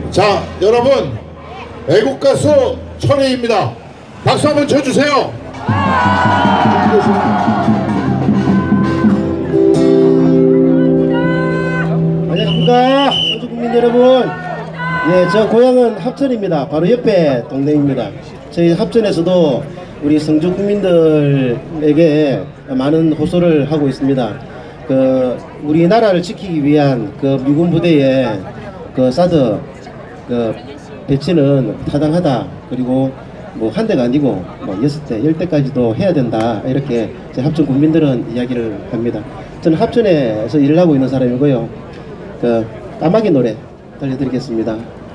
자, 여러분, 애국가수 철회입니다. 박수 한번 쳐주세요. 안녕하십니까, 청주국민 여러분. 예, 저 고향은 합천입니다. 바로 옆에 동네입니다. 저희 합천에서도 우리 성주 국민들에게 많은 호소를 하고 있습니다. 우리나라를 지키기 위한 미군 부대의 사드 배치는 타당하다. 그리고 한 대가 아니고 6대, 10대까지도 해야 된다. 이렇게 제 합천 국민들은 이야기를 합니다. 저는 합천에서 일을 하고 있는 사람이고요. 까마귀 노래 들려드리겠습니다.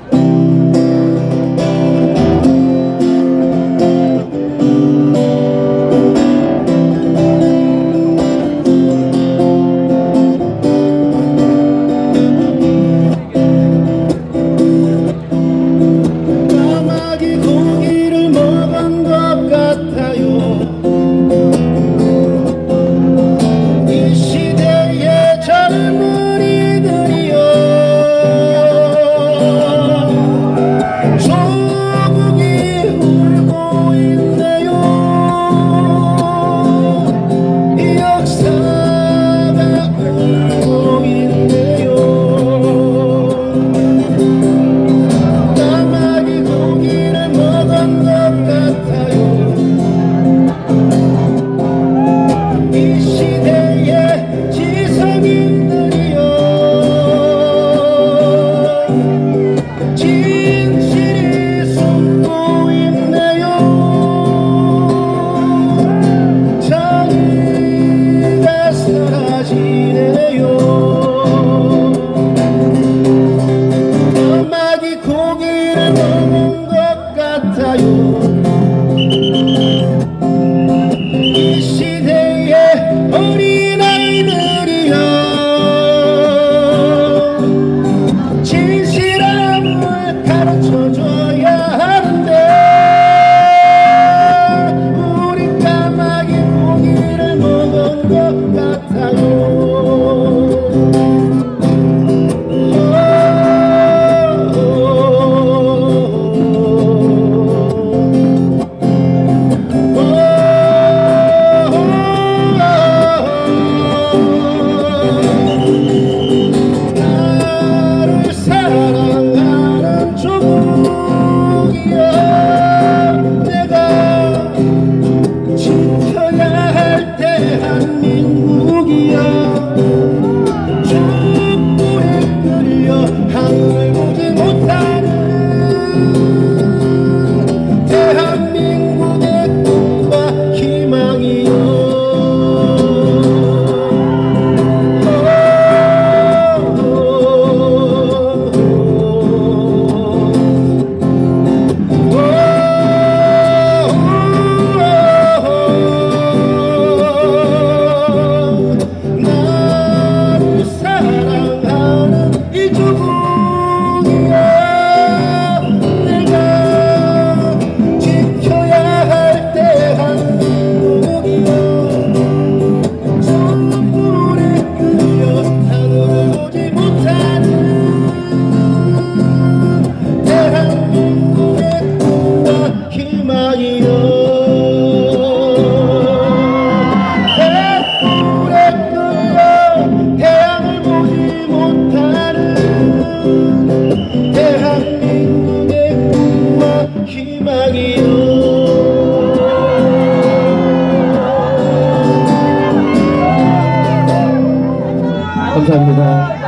감사합니다.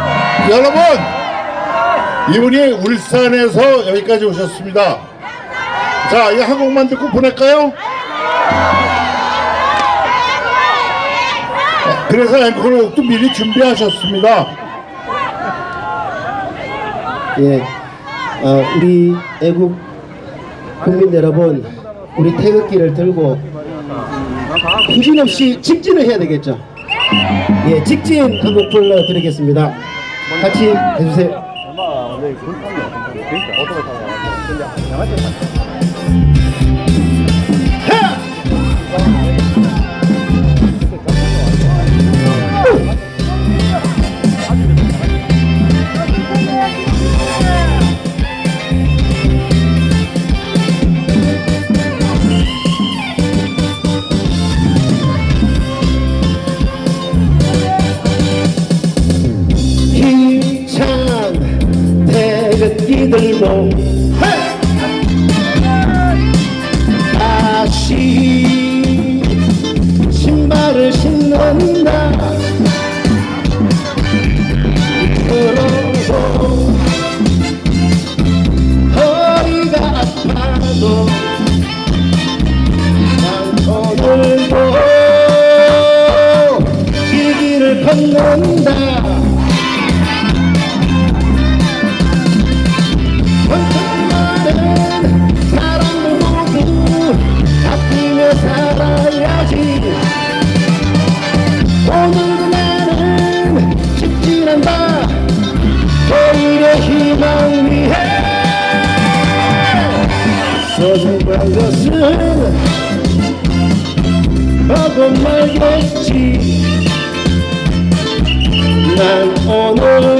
여러분, 이분이 울산에서 여기까지 오셨습니다. 자, 이 한 곡만 듣고 보낼까요? 그래서 앵콜곡도 미리 준비하셨습니다. 예, 우리 애국 국민 여러분, 우리 태극기를 들고 후진없이 직진을 해야 되겠죠. 예, 직진 한 곡 불러드리겠습니다. 같이 해주세요. 들고 다시 신발을 신는다. 그러고 허리가 아파도 난 오늘도 길길을 걷는다. 많은 사람들 모두 아끼며 살아야지. 오늘도 나는 직진한다. 오히려 희망 위해 소중한 것은 보고 말겠지. 난 오늘